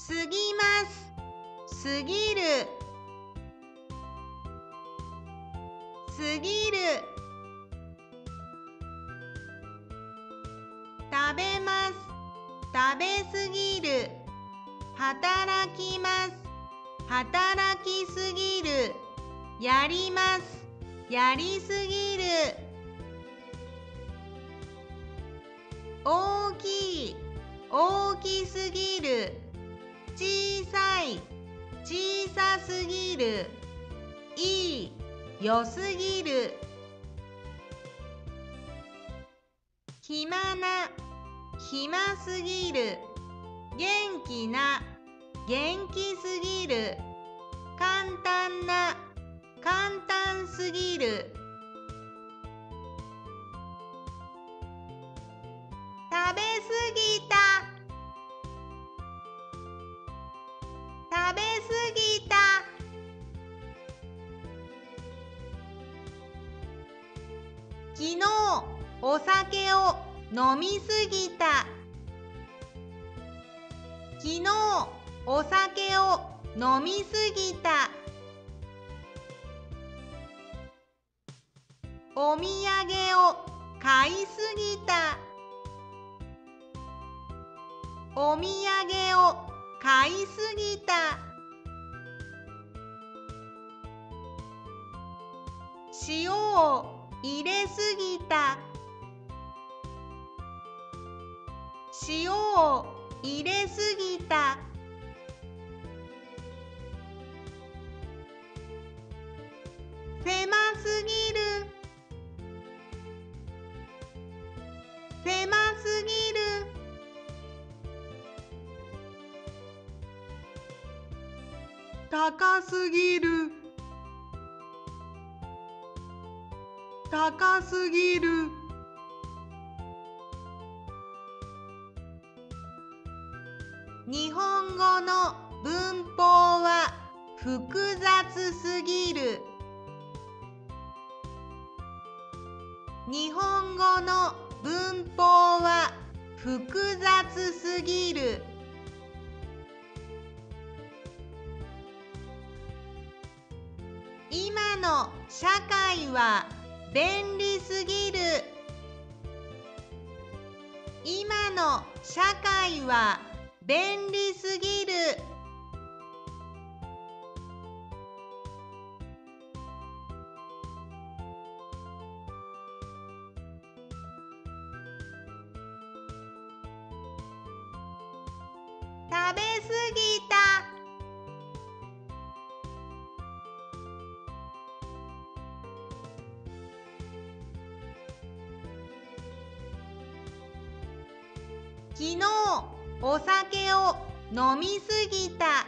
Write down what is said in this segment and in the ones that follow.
過ぎます、過ぎる、過ぎる。食べます、食べすぎる。働きます、働きすぎる。やります、やりすぎる。大きい、大きすぎる。小さい、小さすぎる。いい、良すぎる。暇な、暇すぎる。元気な、元気すぎる。簡単な、簡単すぎる。食べすぎた、食べすぎた。昨日お酒を飲みすぎた。昨日お酒を飲みすぎた。お土産を買いすぎた。お土産を買いすぎた。塩を入れすぎた。塩を入れすぎた。狭すぎる、狭すぎる。高すぎる、高すぎる。日本語の文法は複雑すぎる。日本語の文法は複雑すぎる。今の社会は便利すぎる。今の社会は便利すぎる。食べすぎた、昨日お酒を飲みすぎた。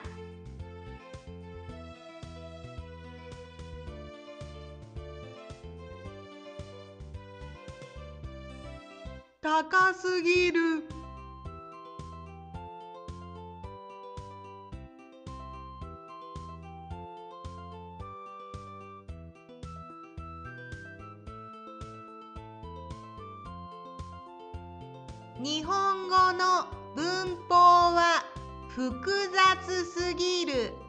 高すぎる、日本語の文法は複雑すぎる。